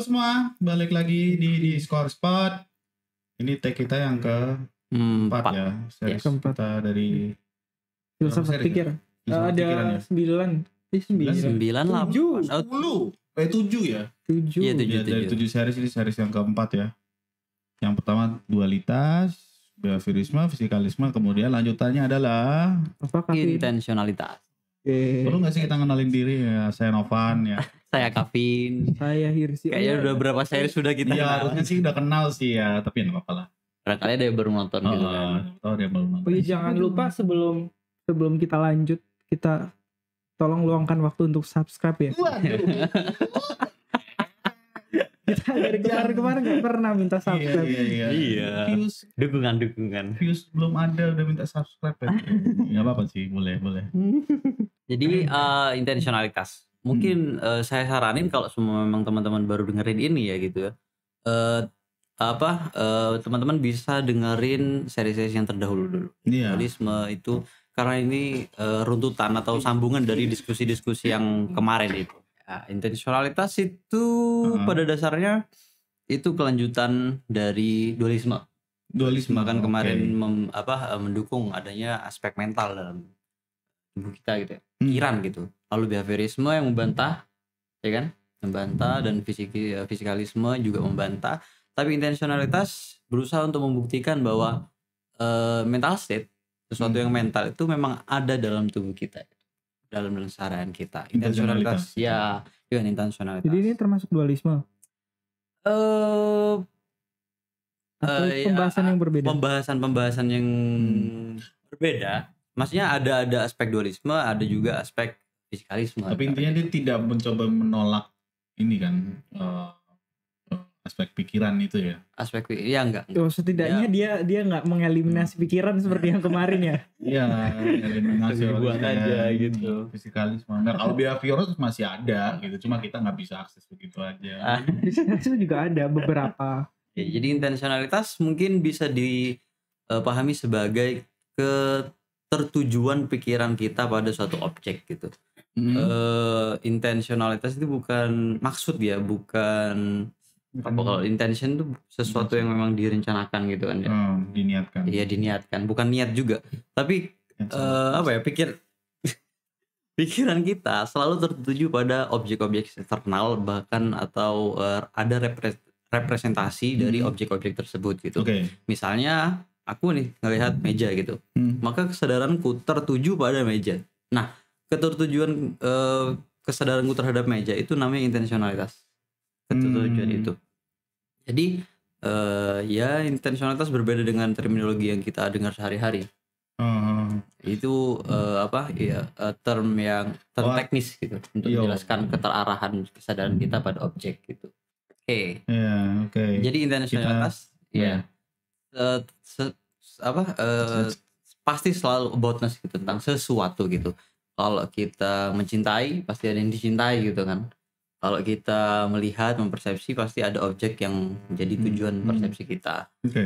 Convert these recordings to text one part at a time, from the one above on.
semua, balik lagi di Score Spot. Ini tag kita yang ke-4 ya. Series keempat. kita dari Filsafat pikir. Ada 9. 9 7. 7 ya. 7. Iya, 7. Ya, dari 7 series ini series yang ke-4 ya. Yang pertama dualitas, behaviorisme, fisikalisme, kemudian lanjutannya adalah Apa kafein? intensionalitas. perlu nggak sih kita kenalin diri ya? Saya Novan ya. Saya Kavin. Saya Hirsi. Kayaknya udah berapa series sudah kita Iya kenal. harusnya sih udah kenal sih ya, tapi nggak apa-apa lah. Barangkali ada yang baru nonton gitu kan. Tahu dia belum nonton. Oh iya, jangan lupa sebelum kita lanjut, kita tolong luangkan waktu untuk subscribe ya. Kita dari kemarin nggak pernah minta subscribe. Iya. Views belum ada udah minta subscribe ya. Nggak apa-apa sih, boleh. Jadi intensionalitas. Mungkin saya saranin kalau semua memang teman-teman baru dengerin ini ya gitu ya. Teman-teman bisa dengerin seri-seri yang terdahulu dulu. Iya. Dualisme itu karena ini runtutan atau sambungan dari diskusi-diskusi yang kemarin itu. Ya, intensionalitas itu pada dasarnya itu kelanjutan dari dualisme. Bahkan kemarin mendukung adanya aspek mental dalam tubuh kita gitu ya. Pikiran gitu. Lalu behaviorisme yang membantah, ya kan? Membantah dan fisikalisme juga membantah. Tapi intensionalitas berusaha untuk membuktikan bahwa mental state, sesuatu yang mental itu memang ada dalam tubuh kita, dalam keseharian kita. Intensionalitas, ya, intensionalitas. Jadi ini termasuk dualisme. Atau pembahasan yang berbeda. Pembahasan yang berbeda. Maksudnya ada aspek dualisme, ada juga aspek fisikalisme. Tapi intinya dia tidak mencoba menolak ini kan aspek pikiran itu ya. Enggak. Oh, setidaknya dia nggak mengeliminasi pikiran seperti yang kemarin ya. Iya, eliminasi buat aja gitu. Fisikalisme. Nah, kalau behavioris masih ada gitu, cuma kita nggak bisa akses begitu aja. Itu juga ada beberapa. Ya, jadi intensionalitas mungkin bisa dipahami sebagai ketertujuan pikiran kita pada suatu objek gitu. Intensionalitas itu bukan maksud ya, bukan kalau intention itu sesuatu yang memang direncanakan gitu kan ya. Diniatkan. Iya, diniatkan, bukan niat juga. Tapi pikiran kita selalu tertuju pada objek-objek eksternal bahkan atau ada representasi dari objek-objek tersebut gitu. Misalnya aku nih ngelihat meja gitu. Maka kesadaranku tertuju pada meja. Nah, kesadaranku terhadap meja itu namanya intensionalitas. Ketertujuan itu. Jadi intensionalitas berbeda dengan terminologi yang kita dengar sehari-hari. Itu term teknis gitu untuk menjelaskan keterarahan kesadaran kita pada objek gitu. Oke. Jadi intensionalitas pasti selalu aboutness gitu, tentang sesuatu gitu. Kalau kita mencintai pasti ada yang dicintai gitu kan. Kalau kita melihat, mempersepsi pasti ada objek yang menjadi tujuan persepsi kita.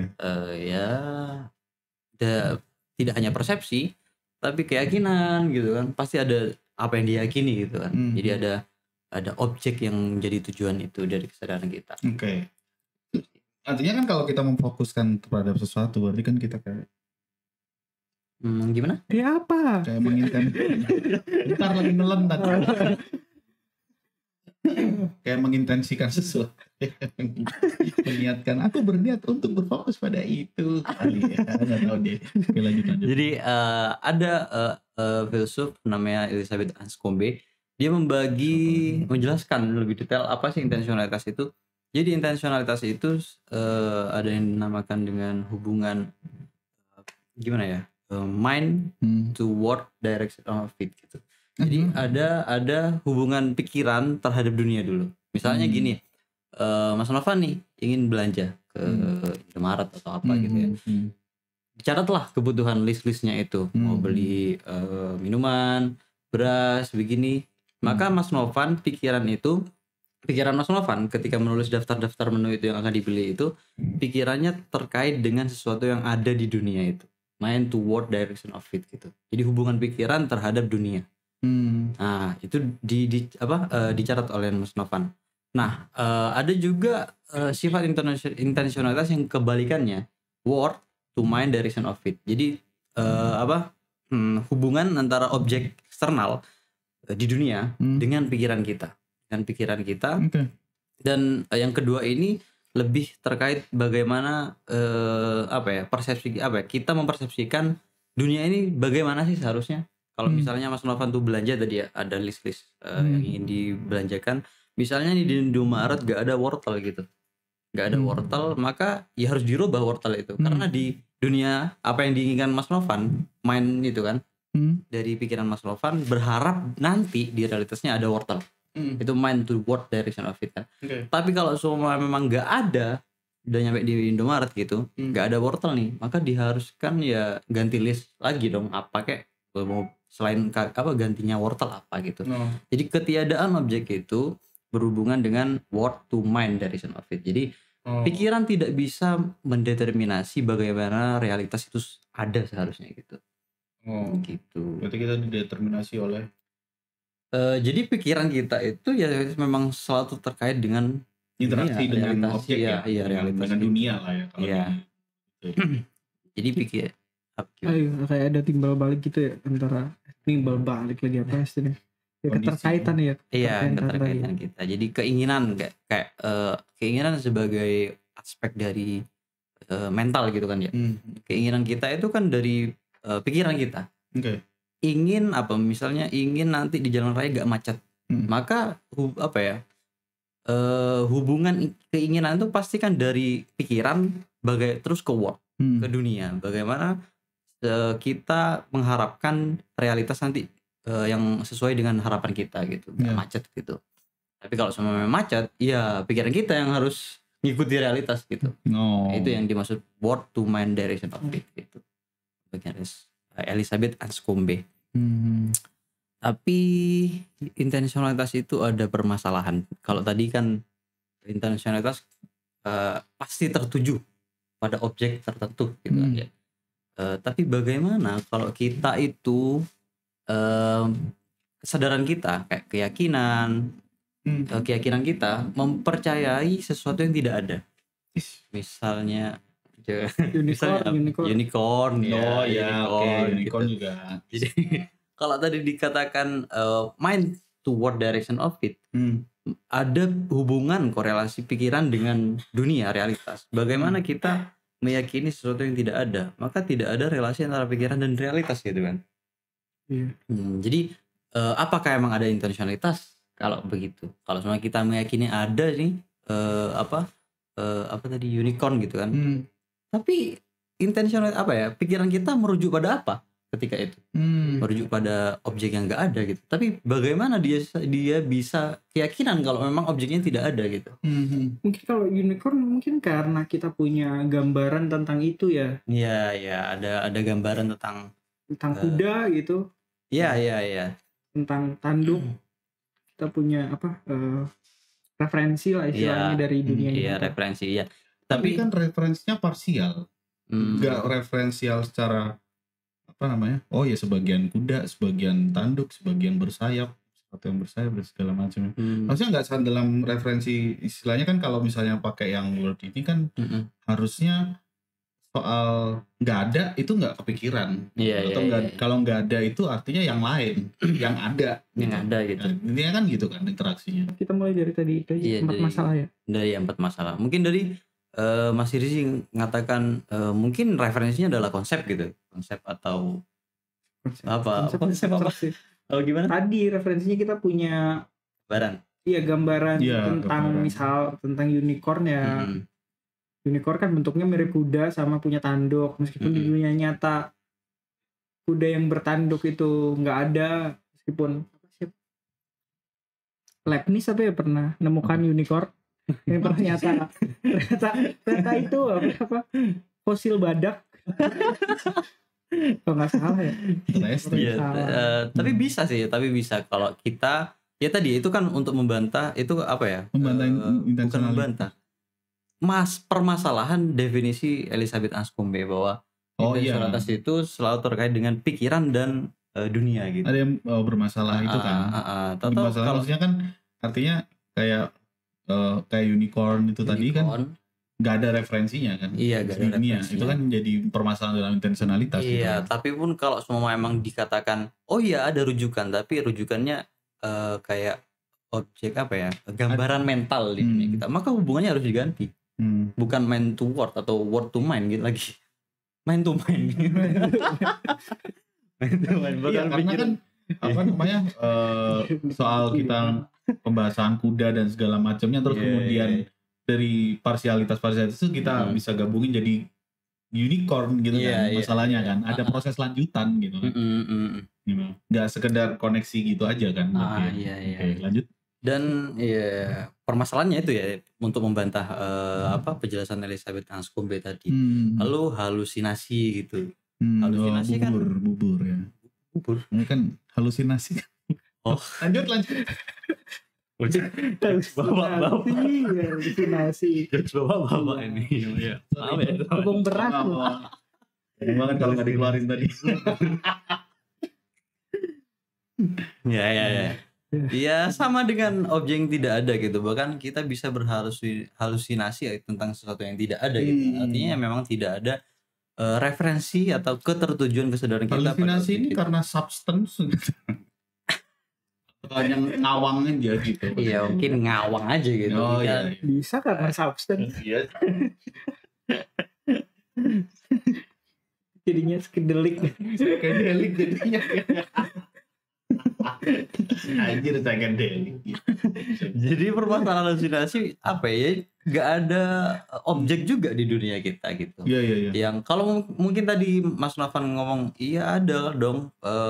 Tidak hanya persepsi, tapi keyakinan gitu kan. Pasti ada apa yang diyakini gitu kan. Jadi ada objek yang jadi tujuan itu dari kesadaran kita. Artinya kan kalau kita memfokuskan terhadap sesuatu, berarti kan kita kayak gimana? Kayak apa? Kayak bentar lagi nelen tadi. Kayak mengintensikan sesuatu. Mengingatkan, aku berniat untuk berfokus pada itu. Nggak tahu deh. Lanjut. Jadi ada filsuf namanya Elizabeth Anscombe. Dia menjelaskan lebih detail apa sih intensionalitas itu. Jadi intensionalitas itu ada yang dinamakan dengan hubungan mind to word direction of it gitu. Jadi ada hubungan pikiran terhadap dunia dulu. Misalnya gini, Mas Novan nih ingin belanja ke Indomaret atau apa gitu ya. Catatlah kebutuhan listnya itu, mau beli minuman, beras, begini. Maka Mas Novan pikiran Mas Novan ketika menulis daftar-daftar menu itu yang akan dibeli itu, pikirannya terkait dengan sesuatu yang ada di dunia itu. Mind to word direction of it gitu. Jadi hubungan pikiran terhadap dunia. Nah, itu dicatat oleh Mas Novan. Nah, ada juga sifat intensionalitas yang kebalikannya, word to mind direction of it. Jadi hubungan antara objek eksternal di dunia dengan pikiran kita, Oke. dan yang kedua ini lebih terkait bagaimana kita mempersepsikan dunia ini bagaimana sih seharusnya. Kalau misalnya Mas Novan tuh belanja tadi ya, ada list-list yang ingin dibelanjakan. Misalnya nih di Indomaret gak ada wortel gitu, gak ada wortel, maka ya harus dirubah wortel itu. Karena di dunia apa yang diinginkan Mas Novan, main itu kan, dari pikiran Mas Novan berharap nanti di realitasnya ada wortel. Itu mind to word direction of it kan. Tapi kalau semua memang gak ada, udah nyampe di Indomaret gitu, gak ada wortel nih, maka diharuskan ya ganti list lagi dong, apa kayak mau selain gantinya wortel apa gitu. Jadi ketiadaan objek itu berhubungan dengan word to mind direction of it. Jadi pikiran tidak bisa mendeterminasi bagaimana realitas itu ada seharusnya gitu. Gitu. Berarti kita dideterminasi oleh jadi pikiran kita itu ya memang selalu terkait dengan interaksi dengan realitas, objek realitas dengan gitu. dunia lah ya. Kalau Jadi pikir kayak ada timbal balik gitu ya, antara timbal balik lagi apa istilahnya, ya, keterkaitan ya. Iya, keterkaitan kita. Jadi keinginan kayak keinginan sebagai aspek dari mental gitu kan ya. Keinginan kita itu kan dari pikiran kita. Ingin misalnya ingin nanti di jalan raya gak macet. Maka hubungan keinginan itu pasti kan dari pikiran terus ke word, ke dunia. Bagaimana kita mengharapkan realitas nanti yang sesuai dengan harapan kita gitu, gak macet gitu. Tapi kalau semua macet, ya pikiran kita yang harus ngikuti realitas gitu. Itu yang dimaksud word to mind direction of it gitu. Bagian Elizabeth Anscombe. Tapi intensionalitas itu ada permasalahan. Kalau tadi kan intensionalitas pasti tertuju pada objek tertentu gitu kan ya. Tapi bagaimana kalau kita itu kesadaran kita kayak keyakinan kita mempercayai sesuatu yang tidak ada. Misalnya unicorn unicorn gitu. juga. Jadi kalau tadi dikatakan mind toward direction of it, ada hubungan korelasi pikiran dengan dunia realitas. Bagaimana kita meyakini sesuatu yang tidak ada, maka tidak ada relasi antara pikiran dan realitas gitu kan. Jadi apakah emang ada intensionalitas kalau begitu? Kalau semua kita meyakini ada nih tadi unicorn gitu kan. Tapi intensional pikiran kita merujuk pada apa ketika itu? Merujuk pada objek yang enggak ada gitu. Tapi bagaimana dia bisa keyakinan kalau memang objeknya tidak ada gitu? Mungkin kalau unicorn mungkin karena kita punya gambaran tentang itu ya. Iya, ada gambaran tentang kuda gitu. Iya. Tentang tanduk. Kita punya referensi lah istilahnya dari dunia ini. Iya, referensi ya. Tapi kan referensinya parsial. Enggak referensial secara oh ya sebagian kuda, sebagian tanduk, sebagian bersayap, sesuatu yang bersayap dan segala macam. Maksudnya nggak dalam referensi istilahnya kan kalau misalnya pakai yang word ini kan harusnya soal nggak ada itu nggak kepikiran. Kalau nggak ada itu artinya yang lain yang ada. Yang ada gitu. Ini kan gitu kan interaksinya. Kita mulai dari tadi empat masalah ya. Dari 4 masalah. Mungkin dari Mas Irizi mengatakan mungkin referensinya adalah konsep gitu, konsep atau konsep apa? Oh gimana? Tadi referensinya kita punya gambaran tentang misal tentang unicorn ya. Unicorn kan bentuknya mirip kuda sama punya tanduk, meskipun di dunia nyata kuda yang bertanduk itu nggak ada, meskipun Leibniz pernah nemukan unicorn. Yang ternyata itu fosil badak. Kalau nggak salah ya. Tapi bisa kalau kita ya tadi itu kan untuk membantah itu bukan membantah. Permasalahan definisi Elizabeth Anscombe bahwa intensionalitas itu selalu terkait dengan pikiran dan dunia gitu. Ada yang bermasalah itu kan. Maksudnya kan artinya kayak kayak unicorn itu tadi kan nggak ada referensinya kan. Iya, nggak ada referensinya. Itu kan jadi permasalahan dalam intensionalitas. Iya, gitu. tapi pun kalau semua emang dikatakan oh iya ada rujukan, tapi rujukannya kayak objek apa ya, gambaran mental di dunia kita, maka hubungannya harus diganti. Bukan mind to word atau word to mind gitu lagi. Mind to mind. Mind to mind. Iya, karena kan apa namanya soal kita pembahasan kuda dan segala macamnya, terus kemudian dari parsialitas itu kita bisa gabungin jadi unicorn gitu kan, masalahnya kan ada proses lanjutan gitu kan. Nggak sekedar koneksi gitu aja kan. Oke, lanjut. Dan ya permasalahannya itu ya untuk membantah penjelasan Elizabeth Anscombe tadi. Lalu halusinasi gitu. Halusinasi kan bubur ya. Bubur. Ini kan halusinasi. Oh, lanjut. Bapak halusinasi. Bapak ini. Ya. Maaf ya. Ngomong berat loh. Banget kalau nggak dikeluarin tadi. Ya. Ya sama dengan objek yang tidak ada gitu. Bahkan kita bisa berhalusinasi tentang sesuatu yang tidak ada gitu. Artinya memang tidak ada referensi atau ketertujuan kesadaran kita. Halusinasi ini karena substance gitu. Yang ngawang aja gitu. Iya, mungkin ngawang aja gitu. Oh iya. Bisa karena substance. Iya. Jadinya skedelik jadinya. Anjir psychedelic. Jadi permasalahan halusinasi apa ya? Gak ada objek juga di dunia kita gitu. Iya. Yang kalau mungkin tadi Mas Novan ngomong iya ada dong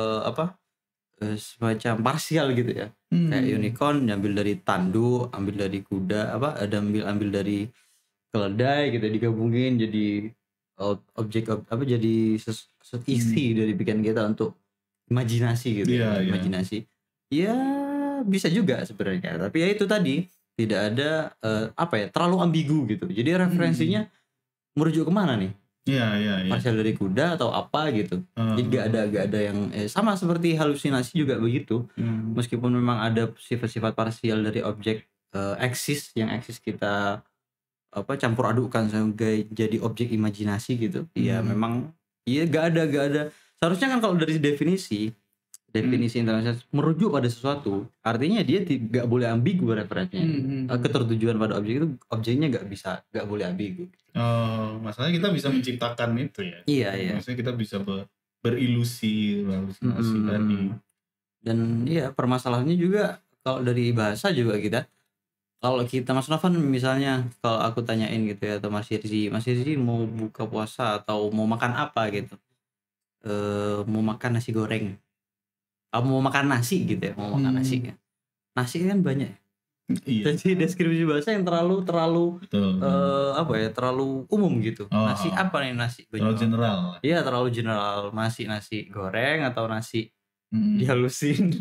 semacam parsial gitu ya. Kayak unicorn ambil dari tanduk, ambil dari kuda, ada ambil dari keledai gitu, digabungin jadi objek jadi isi dari pikiran kita untuk imajinasi gitu. Imajinasi. Ya bisa juga sebenarnya, tapi ya itu tadi tidak ada terlalu ambigu gitu. Jadi referensinya merujuk kemana nih? Iya. Parsial dari kuda atau apa gitu. Jadi gak ada yang sama seperti halusinasi juga begitu. Meskipun memang ada sifat-sifat parsial dari objek eksis kita campur adukkan sebagai jadi objek imajinasi gitu. Iya memang gak ada. Seharusnya kan kalau dari definisi internasional merujuk pada sesuatu, artinya dia tidak boleh ambigu referensinya. Ketertujuan pada objek itu, objeknya nggak boleh ambigu. Masalahnya kita bisa menciptakan itu ya. Iya. Maksudnya kita bisa berilusi, halusinasi tadi. Dan permasalahannya juga kalau dari bahasa juga kalau kita Mas Novan misalnya, kalau aku tanyain gitu ya, atau Mas Hirzi mau buka puasa atau mau makan apa gitu, mau makan nasi goreng. Mau makan nasi gitu ya, mau makan nasi kan. Nasi kan banyak. Iya. Jadi deskripsi bahasa yang terlalu terlalu umum gitu. Nasi apa nih nasi? Terlalu general. Iya, terlalu general. Nasi goreng atau nasi dihalusin.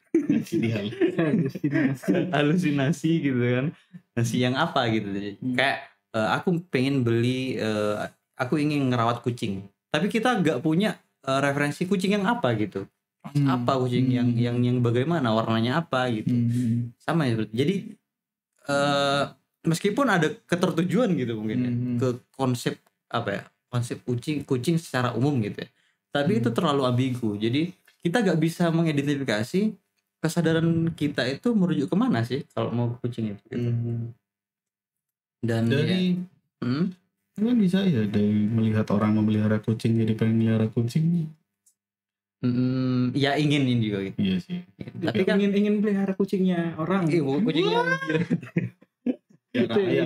Halusinasi gitu kan. Nasi yang apa gitu. Kayak aku pengen beli aku ingin ngerawat kucing. Tapi kita nggak punya referensi kucing yang apa gitu. Apa kucing yang bagaimana, warnanya apa gitu. Sama ya. Jadi meskipun ada ketertujuan gitu mungkin ya, ke konsep konsep kucing secara umum gitu ya, tapi itu terlalu ambigu. Jadi kita gak bisa mengidentifikasi kesadaran kita itu merujuk kemana sih kalau mau kucing itu gitu. Dan dari kan bisa ya dari melihat orang memelihara kucing jadi pengen melihara kucing. Ya ingin juga gitu. Iya sih. Tapi kan ingin pelihara kucingnya orang. Kucingnya ayam.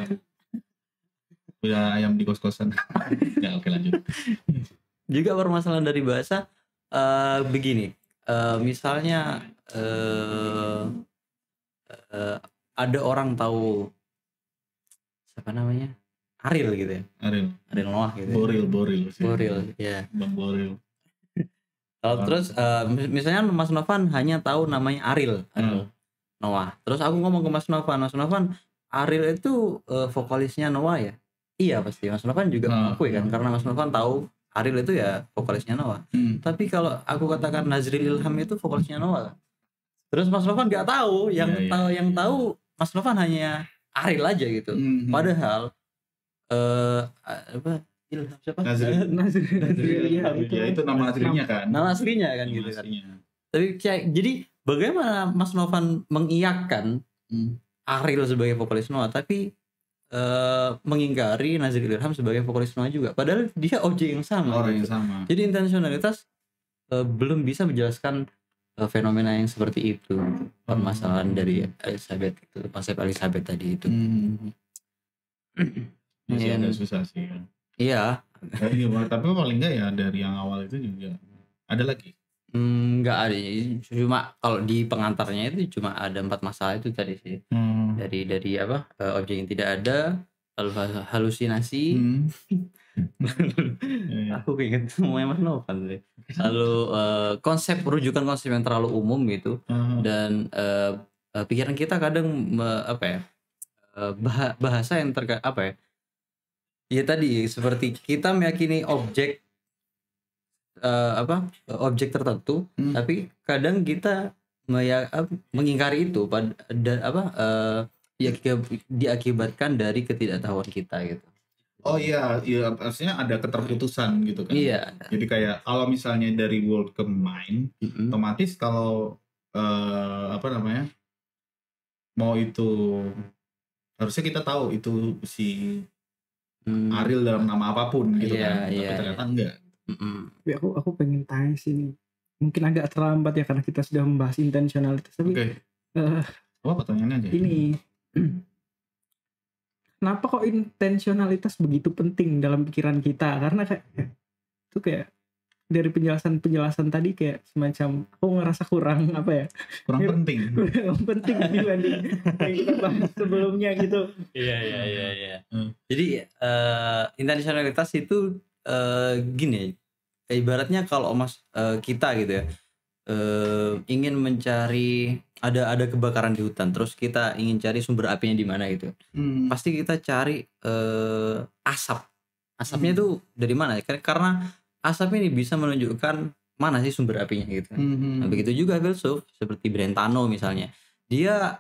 Punya ayam di kos-kosan. Ya oke lanjut. Juga permasalahan dari bahasa begini. Misalnya ada orang tahu siapa namanya? Ariel gitu ya. Ariel Noah gitu. Boril ya. Bang Boril. Terus misalnya Mas Novan hanya tahu namanya Ariel Noah. Terus aku ngomong ke Mas Novan, Ariel itu vokalisnya Noah ya? Iya pasti. Mas Novan juga mengakui kan, karena Mas Novan tahu Ariel itu ya vokalisnya Noah. Tapi kalau aku katakan Nazril Ilham itu vokalisnya Noah, terus Mas Novan nggak tahu, yang tahu Mas Novan hanya Ariel aja gitu. Padahal siapa? Nazril ya itu nama aslinya kan. Nama aslinya kan gitu kan. Tapi jadi bagaimana Mas Novan mengiyakan Ariel sebagai vokalis Noah tapi mengingkari Nazril Ilham sebagai vokalis Noah juga. Padahal dia objek yang sama. Orang gitu. yang sama. Jadi intensionalitas belum bisa menjelaskan fenomena yang seperti itu. Permasalahan dari Elizabeth itu, konsep Elizabeth tadi itu. Masih agak susah sih. Iya. Tapi paling enggak ya dari yang awal itu juga ada lagi. Enggak ada. Cuma kalau di pengantarnya itu cuma ada 4 masalah itu tadi sih. Dari apa? Objek yang tidak ada, lalu halusinasi. Aku ingat semuanya Mas Novan deh. Lalu rujukan konsep yang terlalu umum gitu. Dan pikiran kita kadang bahasa yang ya tadi seperti kita meyakini objek objek tertentu, tapi kadang kita mengingkari itu diakibatkan dari ketidaktahuan kita gitu. Oh iya, artinya ada keterputusan gitu kan. Iya. Jadi kayak kalau misalnya dari world ke mind, otomatis kalau mau itu harusnya kita tahu itu si Ariel dalam nama apapun gitu kan. Tapi ternyata enggak. Tapi aku pengen tanya sini. Mungkin agak terlambat ya karena kita sudah membahas intensionalitas. Tapi apa pertanyaannya aja? Ini kenapa kok intensionalitas begitu penting dalam pikiran kita? Karena kayak dari penjelasan tadi kayak semacam aku ngerasa kurang penting. Kurang penting dibanding yang kita bahas sebelumnya gitu. Iya. Jadi intensionalitas itu gini, ibaratnya kalau kita gitu ya ingin mencari ada kebakaran di hutan, terus kita ingin cari sumber apinya di mana gitu. Pasti kita cari asapnya itu dari mana? Karena asap ini bisa menunjukkan mana sih sumber apinya gitu. Nah, begitu juga filsuf seperti Brentano misalnya, dia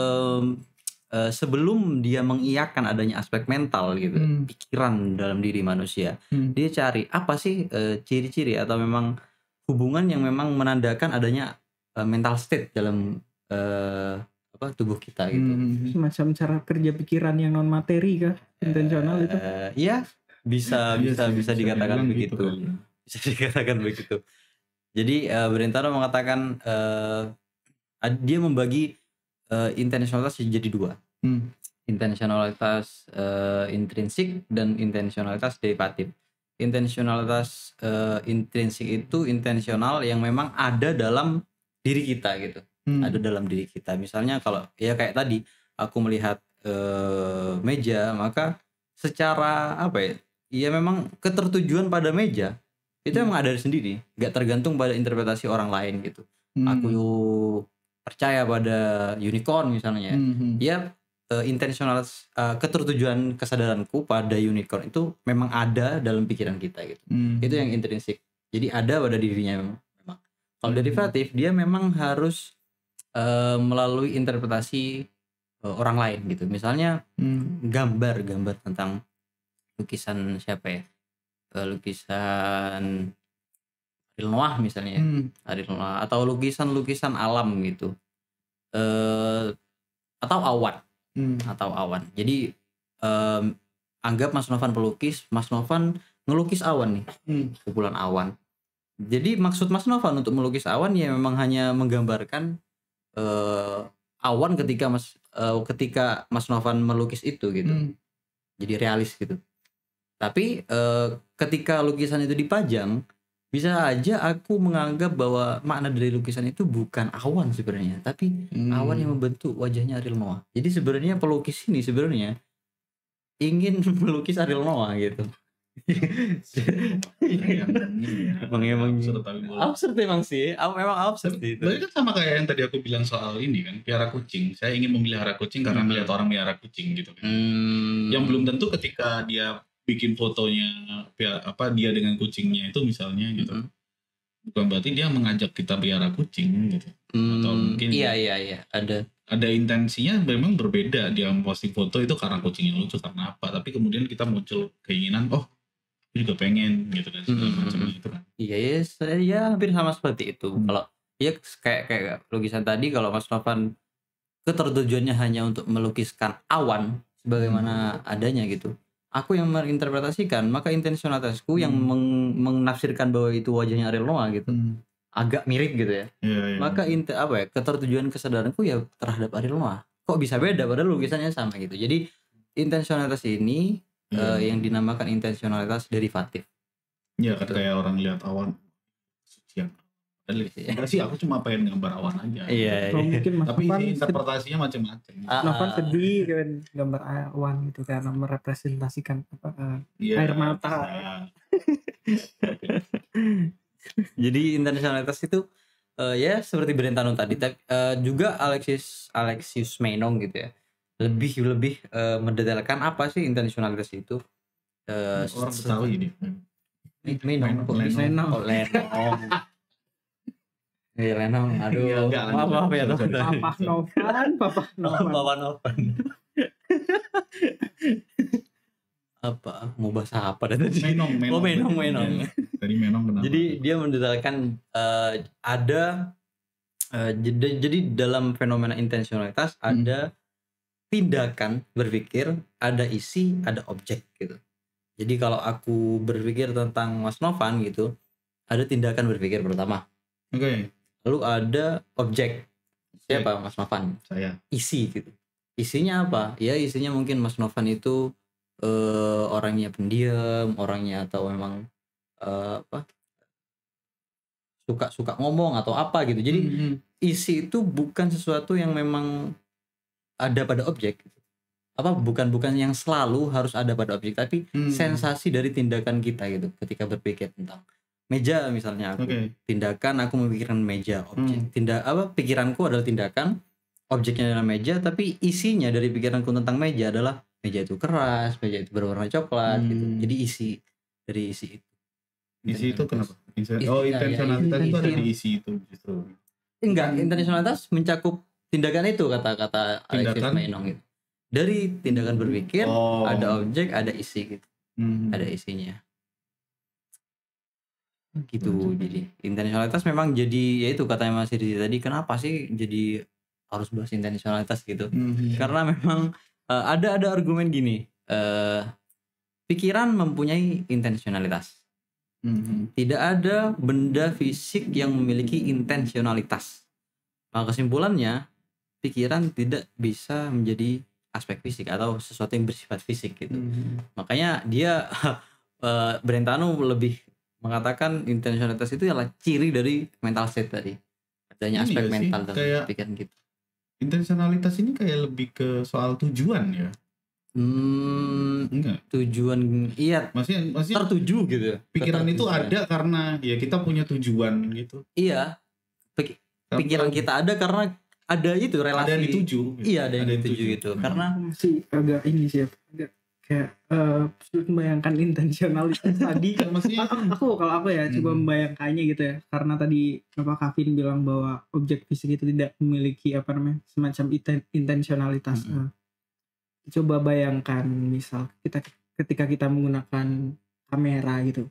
sebelum dia mengiyakan adanya aspek mental gitu, pikiran dalam diri manusia, dia cari apa sih ciri-ciri atau memang hubungan yang memang menandakan adanya mental state dalam tubuh kita gitu. Semacam cara kerja pikiran yang non materi kah? Intensional itu? Iya, bisa dikatakan begitu. Bisa dikatakan begitu. Jadi Brentano mengatakan dia membagi intensionalitas jadi 2. Intensionalitas intrinsik dan intensionalitas derivatif. Intensionalitas intrinsik itu intensional yang memang ada dalam diri kita gitu. Ada dalam diri kita. Misalnya kalau ya kayak tadi aku melihat meja, maka secara ya memang ketertujuan pada meja itu memang ada sendiri, nggak tergantung pada interpretasi orang lain gitu. Aku percaya pada unicorn misalnya, ya intensional ketertujuan kesadaranku pada unicorn itu memang ada dalam pikiran kita gitu. Itu yang intrinsik, jadi ada pada dirinya memang. Kalau derivatif dia memang harus melalui interpretasi orang lain gitu. Misalnya gambar tentang lukisan siapa ya, lukisan Ariel Noah misalnya, Ariel Noah, atau lukisan alam gitu, atau awan. Jadi anggap Mas Novan pelukis, Mas Novan ngelukis awan nih, kumpulan awan. Jadi maksud Mas Novan untuk melukis awan ya memang hanya menggambarkan awan ketika Mas Novan melukis itu gitu. Jadi realis gitu. Tapi ketika lukisan itu dipajang, bisa aja aku menganggap bahwa makna dari lukisan itu bukan awan sebenarnya, tapi awan yang membentuk wajahnya Ariel Noah. Jadi sebenarnya pelukis ini sebenarnya ingin melukis Ariel Noah gitu. Emang absurd emang sih, memang absurd itu. Berarti kan sama kayak yang tadi aku bilang soal ini kan, piara kucing. Saya ingin memelihara kucing karena melihat orang melihara kucing gitu kan. Yang belum tentu ketika dia bikin fotonya dia dengan kucingnya itu misalnya gitu, bukan berarti dia mengajak kita pelihara kucing gitu. Atau mungkin iya ada intensinya memang berbeda. Dia posting foto itu karena kucingnya lucu karena apa, tapi kemudian kita muncul keinginan aku juga pengen gitu kan segala macam itu kan. Iya hampir sama seperti itu. Kalau ya kayak lukisan tadi, kalau Mas Novan ketertujuannya hanya untuk melukiskan awan sebagaimana adanya gitu, aku yang menginterpretasikan, maka intensionalitasku yang menafsirkan bahwa itu wajahnya Ariel Noah gitu, agak mirip gitu ya. Maka ketertujuan kesadaranku ya terhadap Ariel Noah kok bisa beda padahal lukisannya sama gitu. Jadi intensionalitas ini yang dinamakan intensionalitas derivatif. Ya kayak orang lihat awan sucian. Enggak sih, aku cuma pengen gambar awan aja. Mungkin tapi interpretasinya macam-macam. Novan sedih kan gambar awan gitu karena merepresentasikan air mata. Jadi intensionalitas itu ya seperti Brentano tadi, tapi juga Alexius Meinong gitu ya, lebih mendetailkan apa sih intensionalitas itu. Orang Betawi ini. Meinong. Lenong, aduh, maaf ya teman-teman. Papa Novan. Apa mau bahasa apa tadi? Meinong. Tadi Meinong kenapa? Jadi dia mendetailkan jadi dalam fenomena intensionalitas ada tindakan berpikir, ada isi, ada objek gitu. Jadi kalau aku berpikir tentang Mas Novan gitu, ada tindakan berpikir pertama. Oke. Lalu ada objek. Siapa Mas Novan? Saya. Isi gitu. Isinya apa? Ya isinya mungkin Mas Novan itu orangnya pendiam, orangnya atau memang suka ngomong atau apa gitu. Jadi isi itu bukan sesuatu yang memang ada pada objek. Bukan yang selalu harus ada pada objek, tapi sensasi dari tindakan kita gitu ketika berpikir tentang meja misalnya. Tindakan aku memikirkan meja, objek. Pikiranku adalah tindakan, objeknya adalah meja, tapi isinya dari pikiranku tentang meja adalah meja itu keras, meja itu berwarna coklat gitu. Jadi isi dari isi itu. Isi itu kenapa? Intensionalitas itu ada di isi itu justru. Enggak, intensionalitas mencakup tindakan itu, kata Alexius Meinong itu. Dari tindakan berpikir, ada objek, ada isi gitu. Ada isinya. Gitu. Jadi intensionalitas memang jadi, ya itu katanya Mas Ridi tadi, kenapa sih jadi harus bahas intensionalitas gitu? Karena memang ada argumen gini, pikiran mempunyai intensionalitas. Tidak ada benda fisik yang memiliki intensionalitas. Maka kesimpulannya, pikiran tidak bisa menjadi aspek fisik atau sesuatu yang bersifat fisik gitu. Makanya dia Brentano lebih mengatakan intensionalitas itu adalah ciri dari mental state tadi. Adanya aspek mental dalam pikiran gitu. Intensionalitas ini kayak lebih ke soal tujuan ya. Enggak. Tujuan iya. Maksudnya tertuju gitu. Pikiran itu ada karena ya kita punya tujuan gitu. Iya. Pikiran kita ada karena ada itu relasi. Ada yang dituju. Iya, ada yang dituju gitu. Karena masih agak ini sih, agak kayak sulit membayangkan intensionalitas tadi. Kalau aku ya coba membayangkannya gitu ya. Karena tadi Kavin bilang bahwa objek fisik itu tidak memiliki semacam intensionalitas. Coba bayangkan misal ketika kita menggunakan kamera gitu.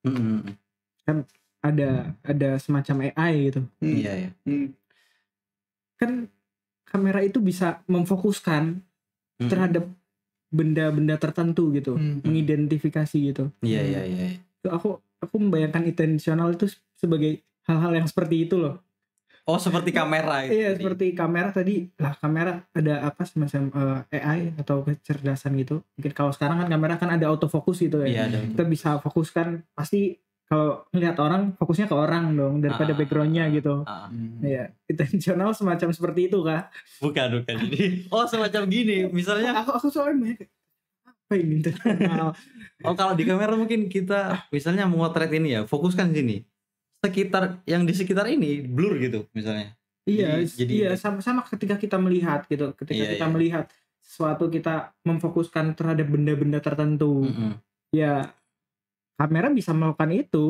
Kan ada semacam AI gitu. Iya. Kan kamera itu bisa memfokuskan terhadap benda-benda tertentu gitu, mengidentifikasi gitu. Iya. Aku membayangkan intensional itu sebagai hal-hal yang seperti itu loh. Oh, seperti kamera itu. Iya, seperti kamera tadi. Lah, kamera ada semacam AI atau kecerdasan gitu. Mungkin kalau sekarang kan kamera kan ada autofokus gitu ya. Iya, kita bisa fokuskan, pasti kalau melihat orang fokusnya ke orang dong daripada backgroundnya gitu. Iya, intensional semacam seperti itu kah? Bukan. Jadi semacam gini. Misalnya aku soalnya apa ini intensional? Kalau di kamera mungkin kita misalnya memotret ini ya, fokuskan sini. Yang di sekitar ini blur gitu misalnya. Iya, sama ketika kita melihat gitu. Ketika kita melihat sesuatu, kita memfokuskan terhadap benda-benda tertentu. Ya, kamera bisa melakukan itu.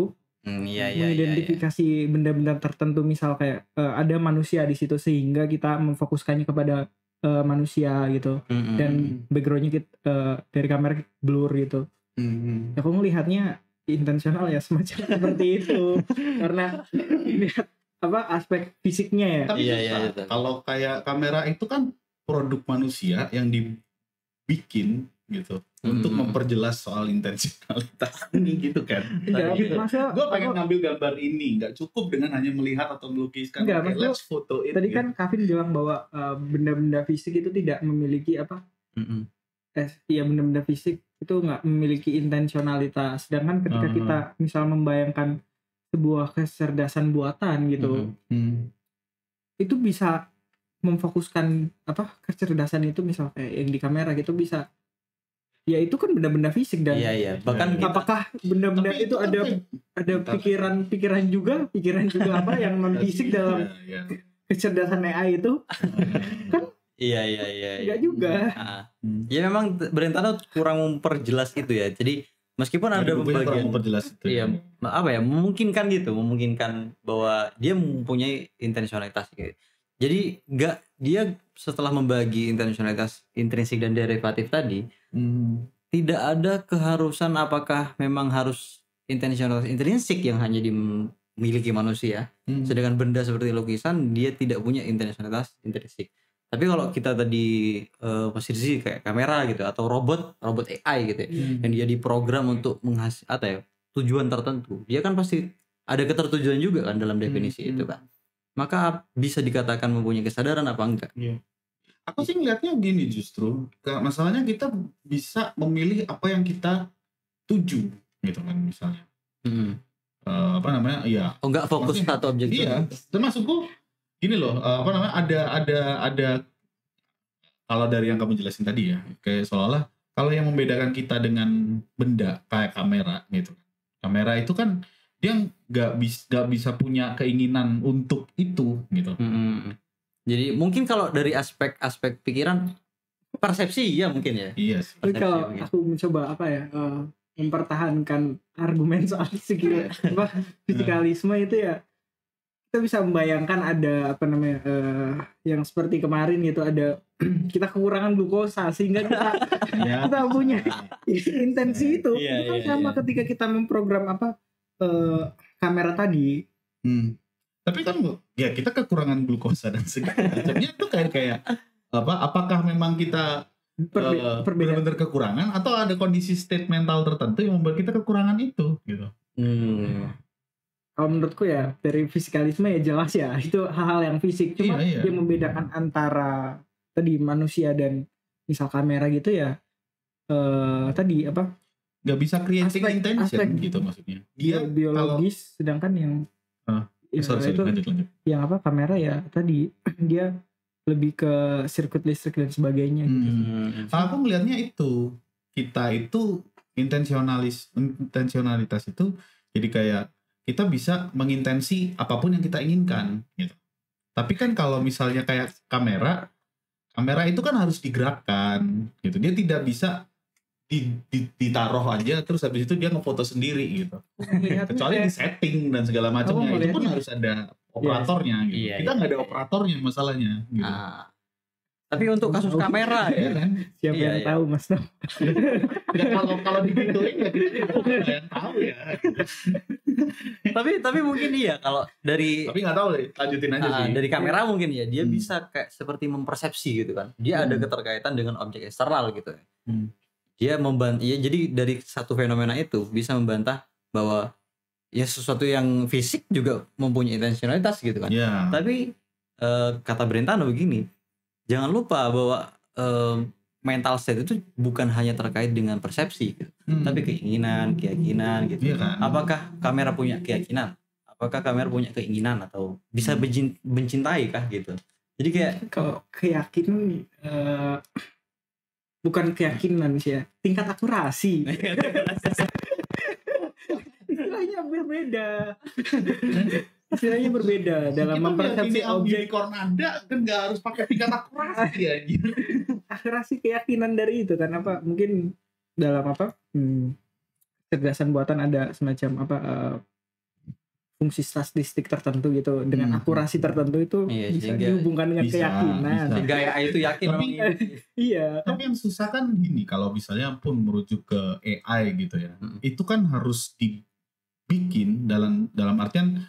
mengidentifikasi benda-benda tertentu, misal kayak ada manusia di situ sehingga kita memfokuskannya kepada manusia gitu, dan backgroundnya dari kamera blur gitu. Aku melihatnya intensional ya semacam seperti itu karena lihat aspek fisiknya ya. Tapi kalau kayak kamera itu kan produk manusia yang dibikin gitu untuk memperjelas soal intensionalitas ini gitu kan. Gue pengen ngambil gambar ini, nggak cukup dengan hanya melihat atau melukiskan. Let's foto it. Tadi kan Kavin bilang bahwa benda-benda fisik itu tidak memiliki benda-benda fisik itu nggak memiliki intensionalitas. Sedangkan ketika kita misal membayangkan sebuah kecerdasan buatan gitu, itu bisa memfokuskan kecerdasan itu, misal kayak yang di kamera gitu, bisa ya itu kan benda-benda fisik dan bahkan apakah benda-benda itu ada pikiran juga yang non fisik dalam kecerdasan AI itu kan enggak juga. Ya memang Brentano kurang memperjelas itu ya. Jadi meskipun ada pembagian memperjelas itu memungkinkan bahwa dia mempunyai intensionalitas gitu. Jadi dia setelah membagi intensionalitas intrinsik dan derivatif tadi, tidak ada keharusan apakah memang harus intensionalitas intrinsik yang hanya dimiliki manusia, sedangkan benda seperti lukisan dia tidak punya intensionalitas intrinsik. Tapi kalau kita tadi posisi kayak kamera gitu atau robot AI gitu ya, yang dia diprogram untuk tujuan tertentu, dia kan pasti ada ketertujuan juga kan dalam definisi itu kan. Maka bisa dikatakan mempunyai kesadaran apa enggak? Aku sih ngeliatnya gini, justru masalahnya kita bisa memilih apa yang kita tuju gitu kan, misalnya enggak fokus satu objek. Termasukku gini loh, ada kalau dari yang kamu jelasin tadi ya, kayak seolah-olah kalau yang membedakan kita dengan benda kayak kamera gitu, kamera itu kan dia nggak bisa punya keinginan untuk itu gitu. Jadi mungkin kalau dari aspek pikiran, persepsi ya mungkin ya. Iya. Tapi kalau aku mencoba mempertahankan argumen soal fisikalisme itu ya, kita bisa membayangkan ada yang seperti kemarin gitu, ada kita kekurangan glukosa sehingga kita punya intensi itu. Itu sama ketika kita memprogram kamera tadi. Tapi kan ya kita kekurangan glukosa dan segala macamnya itu kayak apakah memang kita benar-benar kekurangan atau ada kondisi state mental tertentu yang membuat kita kekurangan itu gitu. Kalau menurutku ya dari fisikalisme ya jelas ya itu hal-hal yang fisik, cuma dia membedakan antara tadi manusia dan misal kamera gitu ya, tadi nggak bisa creating intention gitu maksudnya. Dia biologis, sedangkan yang lanjut. Yang kamera ya tadi dia lebih ke sirkuit listrik dan sebagainya gitu. Kalau aku melihatnya itu, kita itu intensionalitas itu jadi kayak kita bisa mengintensi apapun yang kita inginkan gitu. Tapi kan kalau misalnya kayak kamera itu kan harus digerakkan gitu. Dia tidak bisa ditaruh aja terus habis itu dia ngefoto sendiri gitu. Kecuali di setting dan segala macamnya, itu pun harus ada operatornya gitu. Kita nggak ada operatornya masalahnya gitu. Tapi untuk kasus kamera ya kan, siapa yang tahu Mas? Kalau digituin ya kita yang tahu ya. Tapi mungkin kalau dari, tapi nggak tahu deh, lanjutin aja sih. Dari kamera mungkin ya dia bisa kayak seperti mempersepsi gitu kan. Dia ada keterkaitan dengan objek eksternal gitu. Dia membantah, ya jadi dari satu fenomena itu bisa membantah bahwa ya sesuatu yang fisik juga mempunyai intensionalitas gitu kan. Tapi kata Brentano begini, jangan lupa bahwa mental state itu bukan hanya terkait dengan persepsi gitu, tapi keyakinan gitu. Apakah kamera punya keyakinan? Apakah kamera punya keinginan atau bisa mencintai kah gitu? Jadi kayak kalau keyakinan bukan keyakinan sih ya, tingkat akurasi. Istilahnya berbeda dalam mempersepsi objek. Kornada kan nggak harus pakai tingkat akurasi ya. Akurasi keyakinan dari itu kan mungkin dalam kecerdasan buatan ada semacam fungsi statistik tertentu gitu dengan akurasi tertentu itu bisa dihubungkan dengan keyakinan. Sehingga AI itu yakin. Iya. Tapi yang susah kan gini, kalau misalnya pun merujuk ke AI gitu ya, itu kan harus dibikin dalam artian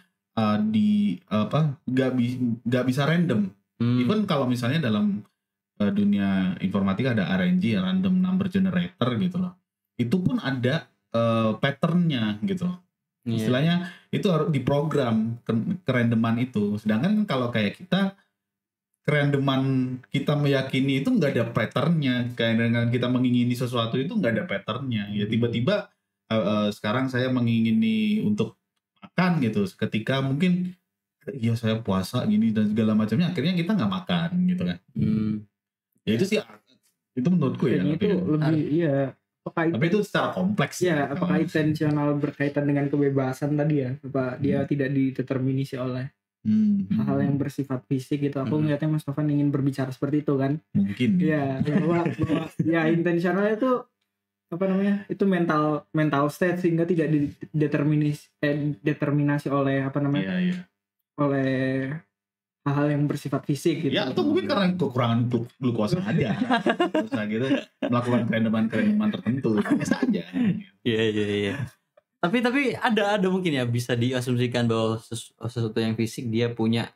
nggak bisa random. Even kalau misalnya dalam dunia informatika ada RNG, random number generator gitu loh, itu pun ada patternnya gitu loh. Istilahnya itu harus diprogram kerandoman itu. Sedangkan kalau kayak kita, kerandoman kita meyakini itu nggak ada patternnya. Kayak dengan kita mengingini sesuatu itu nggak ada patternnya. Ya tiba-tiba sekarang saya mengingini untuk makan gitu. Ketika mungkin ya saya puasa gini dan segala macamnya, akhirnya kita nggak makan gitu kan. Ya itu sih, itu menurutku ya. Itu lebih iya. Tapi itu secara kompleks ya. Apakah intensional berkaitan dengan kebebasan tadi ya? Apa dia tidak dideterminisi oleh hal-hal yang bersifat fisik gitu? Aku ngeliatnya Mas Novan ingin berbicara seperti itu kan? Mungkin. Ya, bahwa ya intensional itu apa namanya? Itu mental state sehingga tidak determinasi oleh apa namanya? Oleh hal-hal yang bersifat fisik gitu. Ya, atau mungkin karena kekurangan glukosa aja. Terus gitu melakukan kerandoman tertentu saja. Iya. Tapi ada mungkin ya bisa diasumsikan bahwa sesuatu yang fisik dia punya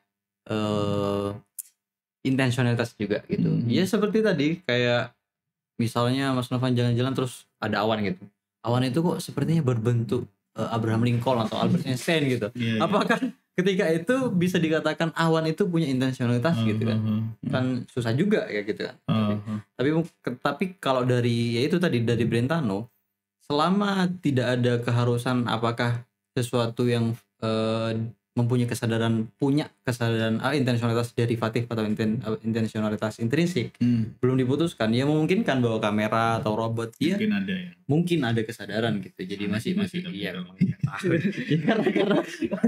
intensionalitas juga gitu. Ya seperti tadi kayak misalnya Mas Novan jalan-jalan terus ada awan gitu. Awan itu kok sepertinya berbentuk Abraham Lincoln atau Albert Einstein gitu. Apakah ketika itu bisa dikatakan awan itu punya intensionalitas gitu kan? Kan susah juga ya gitu kan. Tapi kalau dari ya itu tadi dari Brentano, selama tidak ada keharusan apakah sesuatu yang mempunyai punya kesadaran intensionalitas derivatif atau intensionalitas intrinsik belum diputuskan, ya memungkinkan bahwa kamera atau robot mungkin ada kesadaran gitu. Jadi masih iya karena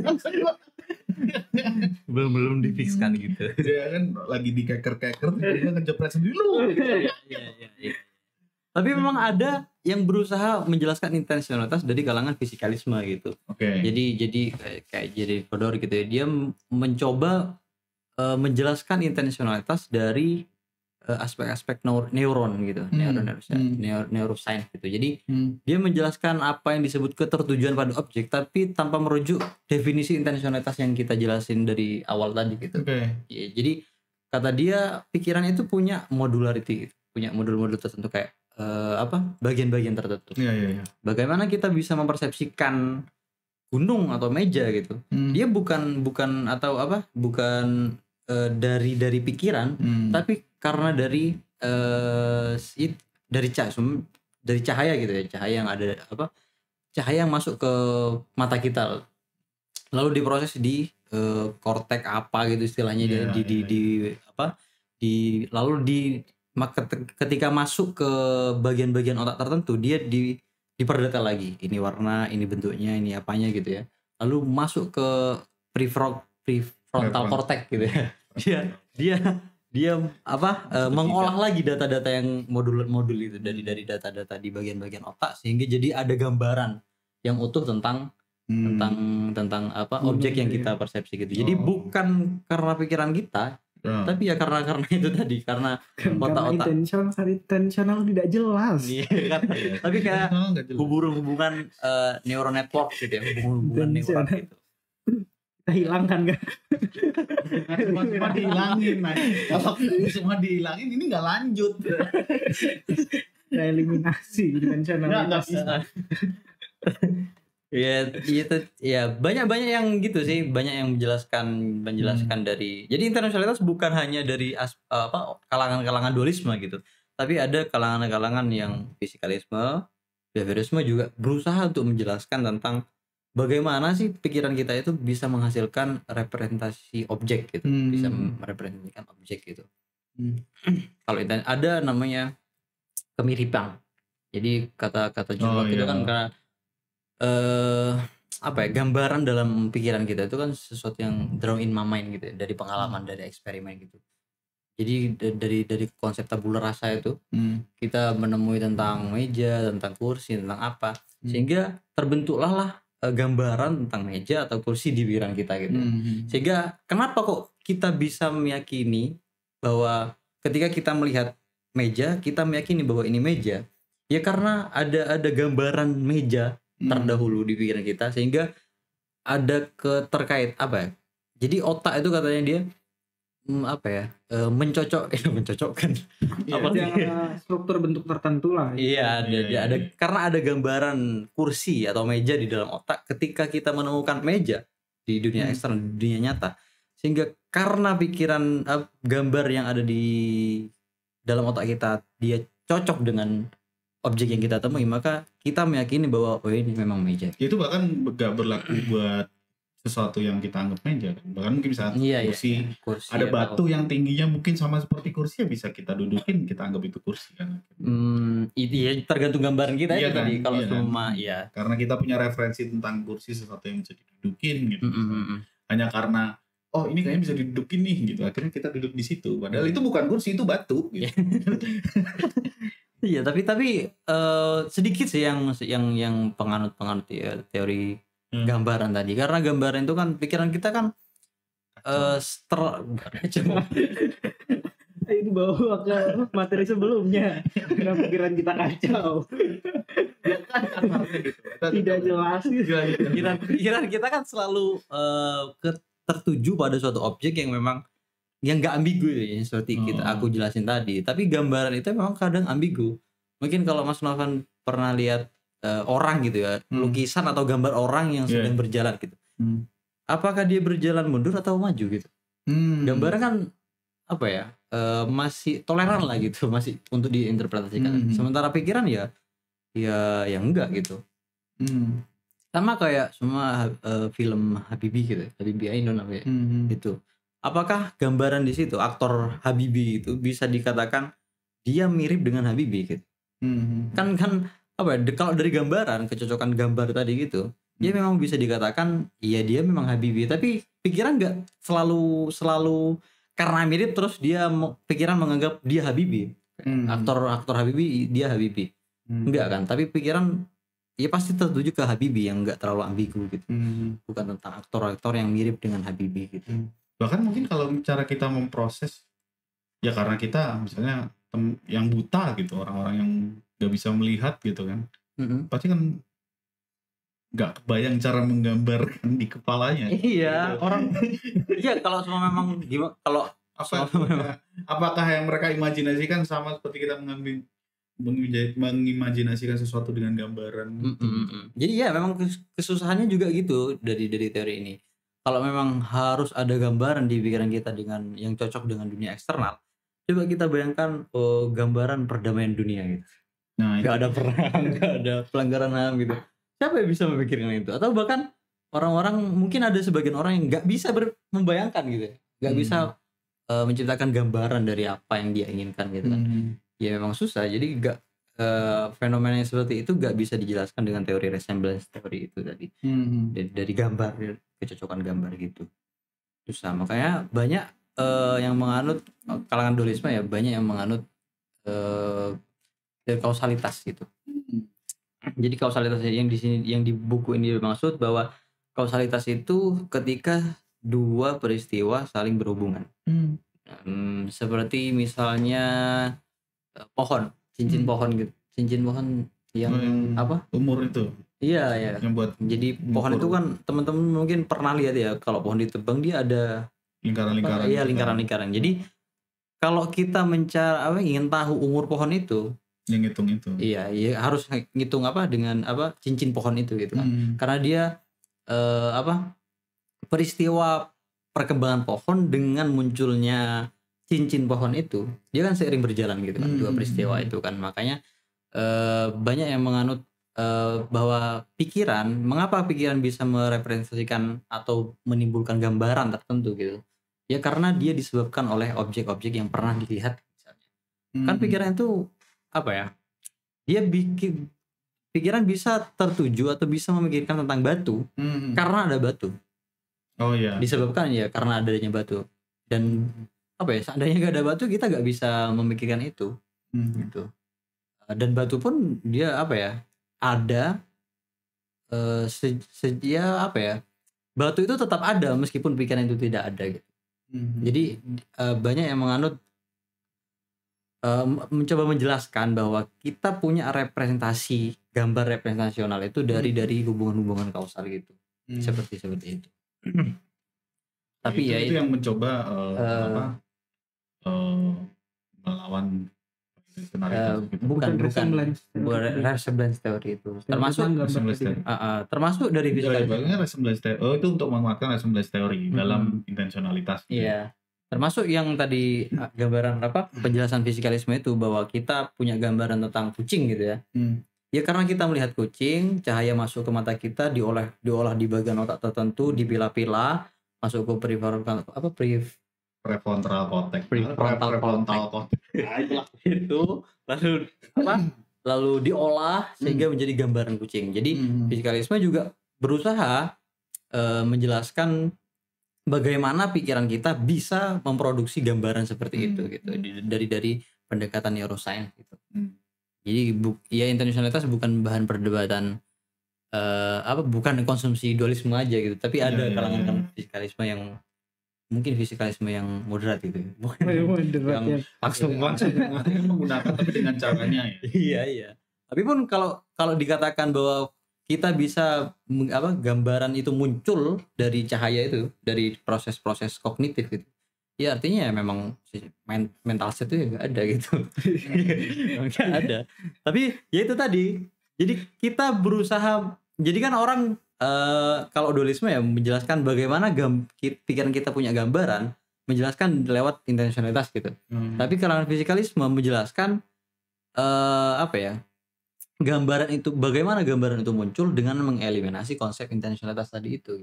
belum difikskan gitu. Dia kan lagi dikeker-keker dia ngejepret sendiri lu. Iya. Tapi memang ada yang berusaha menjelaskan intensionalitas dari kalangan fisikalisme gitu. Jadi kayak Fodor gitu ya. Dia mencoba menjelaskan intensionalitas dari aspek-aspek neuron gitu, neuroscience gitu. Jadi dia menjelaskan apa yang disebut ketertujuan pada objek, tapi tanpa merujuk definisi intensionalitas yang kita jelasin dari awal tadi gitu. Ya, jadi kata dia pikiran itu punya modularity, punya modul-modul tertentu kayak bagian-bagian tertentu. Bagaimana kita bisa mempersepsikan gunung atau meja gitu? Dia bukan dari pikiran, tapi karena dari cahaya gitu ya, cahaya yang ada cahaya yang masuk ke mata kita, lalu diproses di kortek apa gitu istilahnya, ketika masuk ke bagian-bagian otak tertentu dia diperdetail lagi, ini warna, ini bentuknya, ini apanya gitu ya, lalu masuk ke prefrontal cortex gitu ya. dia mengolah lagi data-data yang modul itu dari data-data di bagian-bagian otak sehingga jadi ada gambaran yang utuh tentang objek yang kita persepsi gitu. Jadi bukan karena pikiran kita, tapi ya karena itu tadi, karena otak-otak intensional tidak jelas. Tapi kayak hubungan neural network gitu ya, hubungan neural gitu. Kita hilangkan kan? Cuma dihilangin, kalau semua dihilangin ini nggak lanjut. Eliminasi intensionalitas. Ya banyak yang gitu sih, banyak yang menjelaskan dari. Jadi intensionalitas bukan hanya dari kalangan dualisme gitu, tapi ada kalangan yang fisikalisme, behaviorisme juga berusaha untuk menjelaskan tentang bagaimana sih pikiran kita itu bisa menghasilkan representasi objek gitu, bisa merepresentasikan objek gitu. Kalau ada namanya kemiripan. Jadi kata John itu kan karena gambaran dalam pikiran kita itu kan sesuatu yang drawn in my mind gitu ya, dari pengalaman, dari eksperimen gitu. Jadi dari konsep tabula rasa itu kita menemui tentang meja, tentang kursi, tentang apa, sehingga terbentuklah gambaran tentang meja atau kursi di pikiran kita gitu. Sehingga kenapa kok kita bisa meyakini bahwa ketika kita melihat meja, kita meyakini bahwa ini meja, ya karena ada gambaran meja terdahulu di pikiran kita, sehingga ada keterkait apa ya? Jadi otak itu katanya dia mencocokkan struktur bentuk tertentu lah. Iya, ada karena ada gambaran kursi atau meja di dalam otak ketika kita menemukan meja di dunia eksternal, di dunia nyata. Sehingga karena pikiran gambar yang ada di dalam otak kita dia cocok dengan objek yang kita temui, maka kita meyakini bahwa ini memang meja. Itu bahkan gak berlaku buat sesuatu yang kita anggap meja. Bahkan mungkin bisa kursi ada batu yang tingginya mungkin sama seperti kursi, ya bisa kita dudukin, kita anggap itu kursi kan. Iya, tergantung gambaran kita ya tadi. Kalau semua karena kita punya referensi tentang kursi, sesuatu yang bisa didudukin gitu. Hanya karena ini kayaknya bisa didudukin nih gitu, akhirnya kita duduk di situ, padahal itu bukan kursi, itu batu gitu. Iya, tapi sedikit sih yang penganut ya, teori gambaran tadi, karena gambaran itu kan pikiran kita kan ini bawa ke materi sebelumnya, karena pikiran kita kacau. Tidak jelas. Pikiran kita kan selalu tertuju pada suatu objek yang memang yang nggak ambigu ya, seperti aku jelasin tadi. Tapi gambaran itu memang kadang ambigu. Mungkin kalau Mas Novan pernah lihat orang gitu ya, lukisan atau gambar orang yang sedang berjalan gitu. Apakah dia berjalan mundur atau maju gitu? Gambarnya kan apa ya? Masih toleran lah gitu, masih untuk diinterpretasikan. Sementara pikiran ya enggak gitu. Sama kayak semua film Habibie gitu, Habibie Ainun apa ya? Itu. Apakah gambaran di situ aktor Habibie itu bisa dikatakan dia mirip dengan Habibie gitu? Kan apa ya, kalau dari gambaran, kecocokan gambar tadi gitu, dia memang bisa dikatakan iya dia memang Habibie, tapi pikiran nggak selalu karena mirip terus dia pikiran menganggap dia Habibie. Aktor Habibie dia Habibie. Enggak kan, tapi pikiran ya pasti tertuju ke Habibie yang nggak terlalu ambigu gitu. Bukan tentang aktor-aktor yang mirip dengan Habibie gitu. Bahkan mungkin kalau cara kita memproses, ya karena kita misalnya yang buta gitu, orang-orang yang nggak bisa melihat gitu kan, pasti kan nggak kebayang cara menggambarkan di kepalanya. Iya, orang iya kalau semua memang gimana, kalau apakah yang mereka imajinasikan sama seperti kita mengimajinasikan sesuatu dengan gambaran. Jadi ya memang kesusahannya juga gitu dari teori ini. Kalau memang harus ada gambaran di pikiran kita dengan yang cocok dengan dunia eksternal, coba kita bayangkan gambaran perdamaian dunia gitu. Nah, nggak ada perang, nggak ada pelanggaran HAM gitu. Siapa yang bisa memikirkan itu? Atau bahkan orang-orang, mungkin ada sebagian orang yang nggak bisa membayangkan gitu, nggak bisa menciptakan gambaran dari apa yang dia inginkan gitu kan. Ya memang susah. Jadi nggak fenomena yang seperti itu nggak bisa dijelaskan dengan teori resemblance teori itu tadi. Dari gambar, kecocokan gambar gitu. Susah. Makanya banyak yang menganut kalangan dualisme ya, banyak yang menganut kausalitas gitu. Jadi kausalitas yang di sini, yang di buku ini bermaksud bahwa kausalitas itu ketika dua peristiwa saling berhubungan. Seperti misalnya pohon, cincin pohon gitu. Cincin pohon yang apa? Umur itu. Iya, ya. Yang buat jadi pohon itu kan teman-teman mungkin pernah lihat ya, kalau pohon ditebang dia ada lingkaran-lingkaran. Iya, lingkaran-lingkaran. Jadi kalau kita ingin tahu umur pohon itu, yang ngitung itu. Iya, harus ngitung dengan cincin pohon itu gitu kan. Karena dia peristiwa perkembangan pohon dengan munculnya cincin pohon itu, dia kan seiring berjalan gitu kan, dua peristiwa itu kan. Makanya banyak yang menganut bahwa mengapa pikiran bisa merepresentasikan atau menimbulkan gambaran tertentu gitu. Ya karena dia disebabkan oleh objek-objek yang pernah dilihat misalnya. Kan pikiran itu dia bikin pikiran bisa tertuju atau bisa memikirkan tentang batu karena ada batu. Oh iya. Disebabkan ya karena adanya batu. Dan seandainya gak ada batu kita gak bisa memikirkan itu. Gitu. Dan batu pun dia ada ya apa ya, batu itu tetap ada meskipun pikiran itu tidak ada gitu. Jadi banyak yang menganut mencoba menjelaskan bahwa kita punya representasi, gambar representasional itu dari hubungan-hubungan kausal gitu. Seperti itu. Tapi itu yang mencoba melawan bukan resemblance teori itu. Termasuk dari resemblance teori. Itu untuk menguatkan resemblance teori dalam intensionalitas. Iya. Termasuk yang tadi gambaran penjelasan fisikalisme itu, bahwa kita punya gambaran tentang kucing gitu ya. Ya karena kita melihat kucing, cahaya masuk ke mata kita, diolah di bagian otak tertentu, dipilah-pilah, masuk ke prefrontal cortex. Itu lalu diolah sehingga menjadi gambaran kucing. Jadi fisikalisme juga berusaha menjelaskan bagaimana pikiran kita bisa memproduksi gambaran seperti itu gitu, dari pendekatan neuroscience gitu. Jadi ya intensionalitas bukan bahan perdebatan, bukan konsumsi dualisme aja gitu, tapi ada kalangan fisikalisme yang mungkin fisikalisme yang moderat gitu, yang langsung menggunakan tapi dengan caranya ya. Iya. Tapi pun kalau dikatakan bahwa kita bisa gambaran itu muncul dari cahaya itu, dari proses-proses kognitif gitu, ya artinya ya memang mental state itu ya nggak ada gitu. Nggak ada. Tapi ya itu tadi, jadi kita berusaha, jadi kan orang kalau dualisme ya menjelaskan bagaimana pikiran kita punya gambaran, menjelaskan lewat intensionalitas gitu. Tapi kalangan fisikalisme menjelaskan gambaran itu, bagaimana gambaran itu muncul dengan mengeliminasi konsep intensionalitas tadi itu.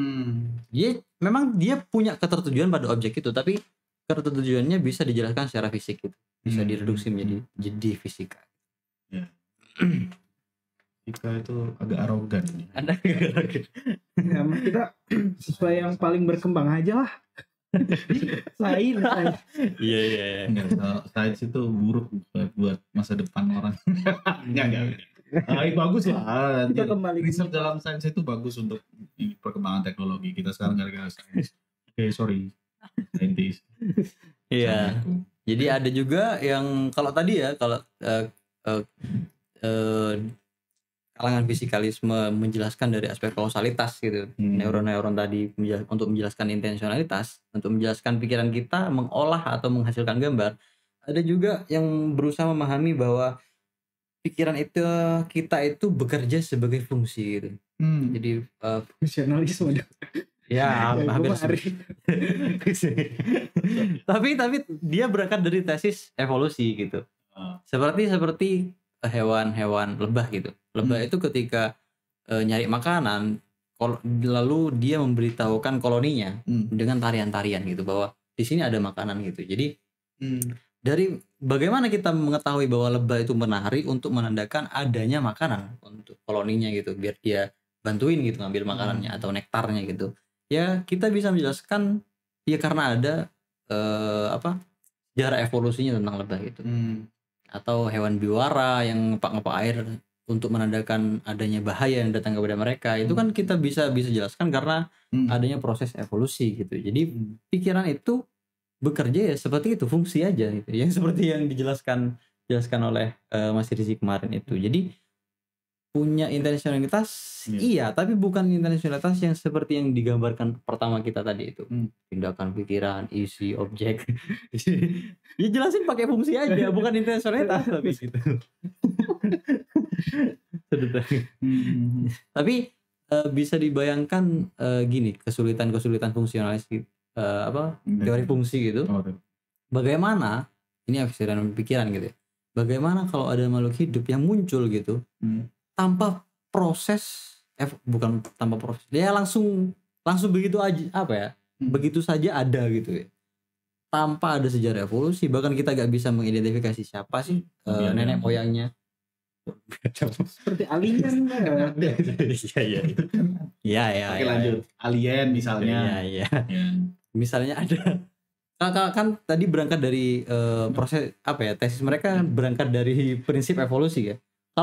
Dia punya ketertujuan pada objek itu, tapi ketertujuannya bisa dijelaskan secara fisik gitu. Bisa direduksi menjadi fisika. Ya. Fisika itu agak arogan. Ya, kita sesuai yang paling berkembang aja lah. Sains. Iya. Sains itu buruk buat masa depan orang. Enggak. Bagus lah. Kita kembali riset dalam sains itu bagus untuk perkembangan teknologi kita sekarang gara-gara sains. Sorry. Saintis. Iya. Jadi ada juga yang kalau tadi ya, kalau kalangan fisikalisme menjelaskan dari aspek kausalitas gitu, neuron-neuron tadi untuk menjelaskan intensionalitas, untuk menjelaskan pikiran kita mengolah atau menghasilkan gambar. Ada juga yang berusaha memahami bahwa pikiran kita itu bekerja sebagai fungsi gitu. Jadi fungsionalisme. Ya, hampir. tapi dia berangkat dari tesis evolusi gitu. Seperti hewan-hewan lebah gitu. Lebah itu ketika nyari makanan, lalu dia memberitahukan koloninya dengan tarian-tarian gitu, bahwa di sini ada makanan gitu. Jadi dari bagaimana kita mengetahui bahwa lebah itu menari untuk menandakan adanya makanan untuk koloninya gitu, biar dia bantuin gitu ngambil makanannya atau nektarnya gitu. Ya kita bisa menjelaskan ya karena ada sejarah evolusinya tentang lebah gitu. Atau hewan biwara yang ngepak-ngepak air untuk menandakan adanya bahaya yang datang kepada mereka, itu kan kita bisa jelaskan karena adanya proses evolusi gitu. Jadi pikiran itu bekerja ya seperti itu, fungsi aja gitu, yang seperti yang dijelaskan oleh Mas Rizie kemarin itu. Jadi punya intensionalitas iya, tapi bukan intensionalitas yang seperti yang digambarkan pertama kita tadi itu. Tindakan pikiran, isi, objek. Ya jelasin pakai fungsi aja, bukan intensionalitas tapi gitu. Tapi bisa dibayangkan gini, kesulitan fungsionalis teori fungsi gitu. Bagaimana ini eksistensi pikiran gitu ya. Bagaimana kalau ada makhluk hidup yang muncul gitu tanpa proses bukan tanpa proses, dia langsung begitu aja begitu saja ada gitu ya, tanpa ada sejarah evolusi, bahkan kita gak bisa mengidentifikasi siapa sih nenek moyangnya. Seperti alien ya. Oke, lanjut. Alien misalnya. Iya. Misalnya ada kan tadi berangkat dari proses tesis mereka berangkat dari prinsip evolusi ya.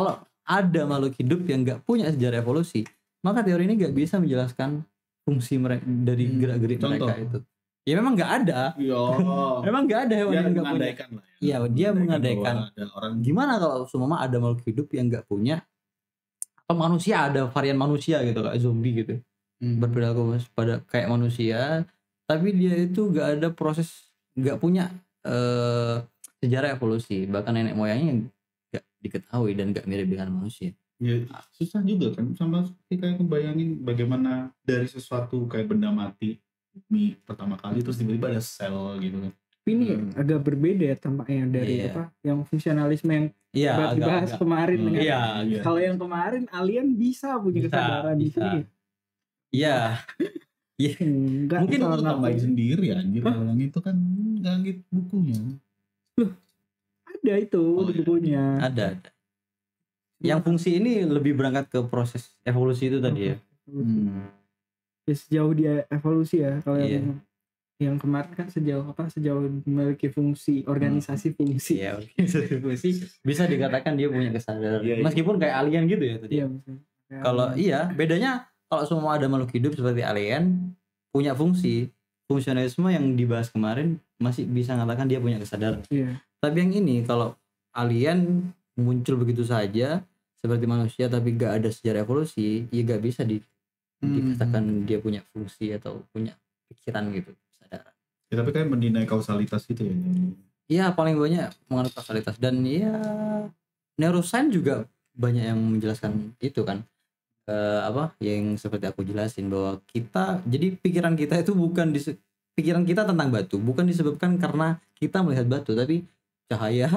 ada makhluk hidup yang nggak punya sejarah evolusi, maka teori ini nggak bisa menjelaskan fungsi mereka dari gerak-gerik mereka itu. Ya memang nggak ada. Memang nggak ada hewan yang nggak punya. Iya, dia mengandaikan. Gimana kalau seumpama ada makhluk hidup yang nggak punya, atau manusia ada varian manusia gitu kayak zombie gitu, berperilaku pada kayak manusia, tapi dia itu nggak ada proses, nggak punya sejarah evolusi, bahkan nenek moyangnya nggak diketahui dan nggak mirip dengan manusia. Ya susah juga kan, sama seperti kayak kebayangin bagaimana dari sesuatu kayak benda mati mie pertama kali terus tiba-tiba ada sel gitu kan. Ini agak berbeda ya tampaknya dari yang fungsionalisme yang dibahas kemarin dengan kalau yang kemarin alien bisa punya kesadaran di sini. Iya. Mungkin itu tambahin sendiri anjir, kalau yang itu kan enggak gitu bukunya. Ada itu di bukunya. Ada. Yang fungsi ini lebih berangkat ke proses evolusi itu tadi ya. Ya sejauh dia evolusi ya, kalau yang kemarin kan sejauh memiliki fungsi organisasi fungsi. Iya, organisasi fungsi bisa dikatakan dia punya kesadaran. Meskipun kayak alien gitu ya tadi. Iya, kalau bedanya kalau semua ada makhluk hidup seperti alien punya fungsi, fungsionalisme yang dibahas kemarin masih bisa mengatakan dia punya kesadaran. Iya. Tapi yang ini kalau alien muncul begitu saja seperti manusia tapi gak ada sejarah evolusi, ya gak bisa dikatakan dia punya fungsi atau punya pikiran gitu, kesadaran. Ya, tapi kayak mendinai kausalitas gitu ya. Iya, paling banyak menganut kausalitas, dan ya neuroscience juga banyak yang menjelaskan itu kan. Yang seperti aku jelasin bahwa kita, jadi pikiran kita itu bukan pikiran kita tentang batu bukan disebabkan karena kita melihat batu, tapi cahaya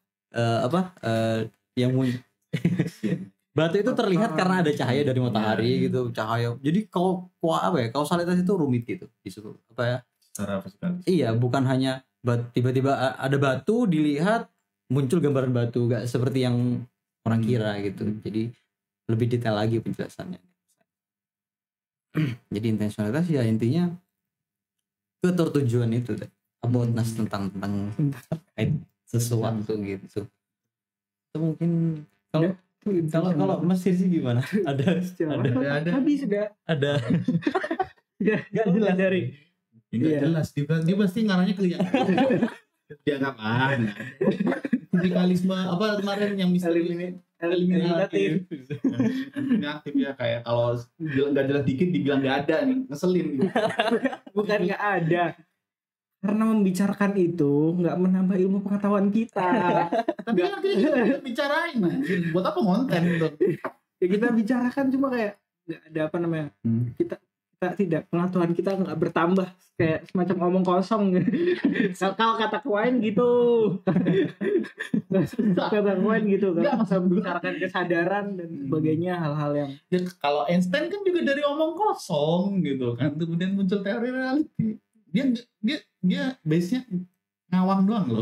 yang batu itu terlihat karena ada cahaya dari matahari gitu, cahaya. Jadi kausalitas itu rumit gitu disebut secara fisikalis. Iya, bukan hanya tiba-tiba ada batu dilihat muncul gambaran batu, gak seperti yang orang kira gitu. Jadi lebih detail lagi penjelasannya. Jadi intensionalitas ya intinya ketertujuan itu, aboutness tentang sesuatu gitu. Itu mungkin kalau Mas Sirsi gimana? Ada. Habis sudah. Ada. Gak jelas dari. Enggak jelas, dia pasti ngarahnya kelihatan. Dia ngapain? Radikalisme kemarin yang eliminatif. Eliminatif ya, kayak kalau nggak jelas dikit dibilang nggak ada nih, ngeselin gitu. Bukan nggak ada, karena membicarakan itu nggak menambah ilmu pengetahuan kita. Tapi kita bicarain buat apa konten gitu. Ya kita bicarakan cuma kayak nggak ada kita tidak, pengetahuan kita nggak bertambah, kayak semacam omong kosong. Kalau kata Quine gitu. Kata Quine gitu kan, membicarakan kesadaran dan sebagainya, hal-hal yang kalau Einstein kan juga dari omong kosong gitu kan, kemudian muncul teori reality. Dia base-nya ngawang doang loh.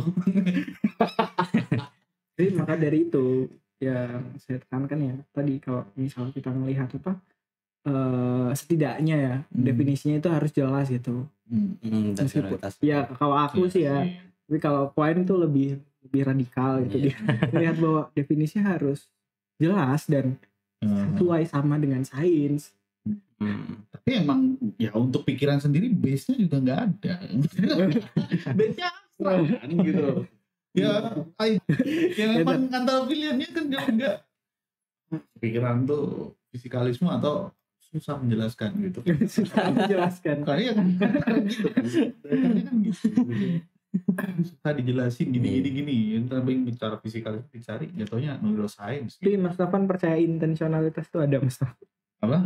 Jadi maka dari itu ya saya tekankan ya tadi, kalau misalnya kita melihat setidaknya ya definisinya itu harus jelas gitu. Ya kalau aku sih ya, tapi kalau Quine itu lebih radikal gitu. Dia melihat bahwa definisinya harus jelas dan sesuai sama dengan sains. Tapi emang ya untuk pikiran sendiri base-nya juga nggak ada. Base-nya apa gitu. Ya emang antara pilihannya kan juga pikiran tuh fisikalisme atau susah menjelaskan gitu. Susah menjelaskan. Karena kan gitu kan. Kan gitu. Susah dijelasin gini. Tapi bicara fisikalisme dicari jatuhnya neuroscience. Tapi Mas Taufan percaya intensionalitas itu ada, Mas Taufan? Apa?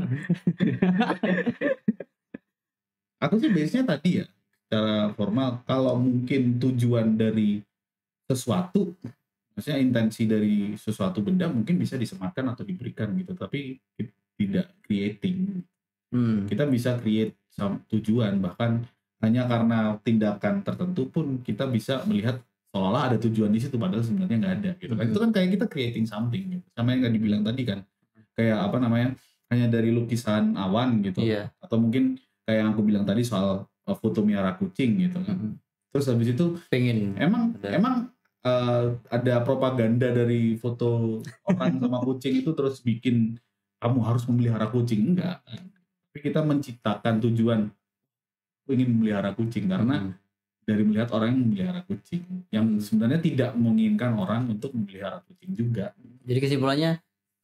Aku sih base-nya tadi ya, secara formal, kalau mungkin tujuan dari sesuatu, maksudnya intensi dari sesuatu benda mungkin bisa disematkan atau diberikan gitu, tapi tidak creating. Kita bisa create tujuan, bahkan hanya karena tindakan tertentu pun kita bisa melihat seolah-olah ada tujuan di situ padahal sebenarnya nggak ada gitu kan. Itu kan kayak kita creating something gitu. Sama yang nggak dibilang tadi kan, kayak hanya dari lukisan awan gitu. Atau mungkin kayak yang aku bilang tadi soal foto miara kucing gitu kan. Terus habis itu emang ada propaganda dari foto orang sama kucing itu terus bikin kamu harus memelihara kucing, enggak. Tapi kita menciptakan tujuan ingin memelihara kucing karena dari melihat orang yang memelihara kucing yang sebenarnya tidak menginginkan orang untuk memelihara kucing juga. Jadi kesimpulannya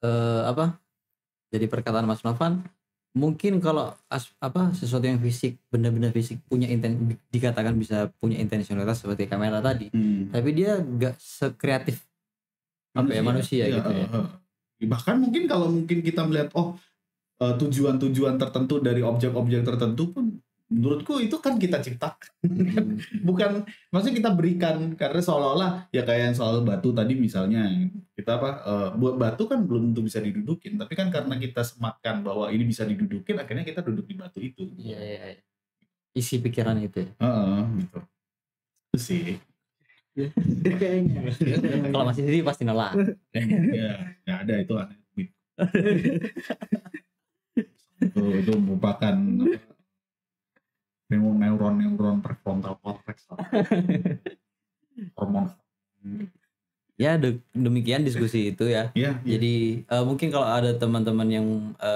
jadi perkataan Mas Novan, mungkin kalau sesuatu yang fisik, benda-benda fisik punya dikatakan bisa punya intensionalitas seperti kamera tadi, tapi dia nggak sekreatif manusia gitu ya. Bahkan mungkin kalau kita melihat tujuan-tujuan tertentu dari objek-objek tertentu pun menurutku itu kan kita ciptakan. Bukan maksudnya kita berikan, karena seolah-olah ya kayak yang soal batu tadi misalnya, kita buat batu kan belum tentu bisa didudukin, tapi kan karena kita sematkan bahwa ini bisa didudukin, akhirnya kita duduk di batu itu. Iya. Isi pikiran itu. Gitu. Itu sih. Kayaknya. Kalau masih sendiri pasti nolak. Ya ada itu aneh. itu merupakan neuron prefrontal cortex. Hormon. Ya demikian diskusi itu ya. Jadi mungkin kalau ada teman-teman yang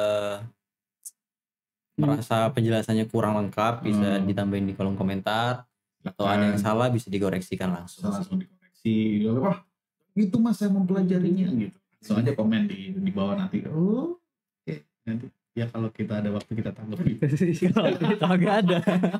merasa penjelasannya kurang lengkap bisa ditambahin di kolom komentar, atau ada yang salah bisa dikoreksikan langsung. Dikoreksi. Wah, gitu Mas saya mempelajarinya gitu. Langsung aja komen di bawah nanti. Oke. Nanti ya kalau kita ada waktu kita tanggapi. Kalau kita nggak ada.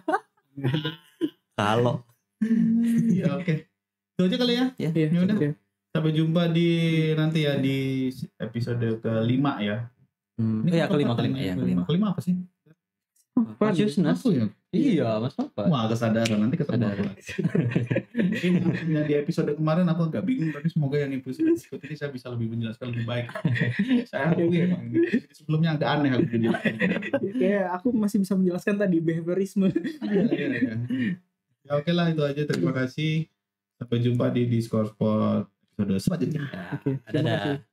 Kalau. Ya oke. Itu aja kali ya. Ya udah. Sampai jumpa nanti ya di episode ke-5 ya. Kelima apa sih? Consciousness. Iya, Mas apa? Wah, kesadaran, nanti ketemu aku lagi. Mungkin di episode kemarin aku agak bingung, tapi semoga yang episode ini saya bisa lebih menjelaskan lebih baik. Saya emang sebelumnya agak aneh aku menjelaskan. Kayak aku masih bisa menjelaskan tadi behaviorisme. Iya. Ya oke lah, itu aja. Terima kasih. Sampai jumpa di Discord episode selanjutnya. Dadah.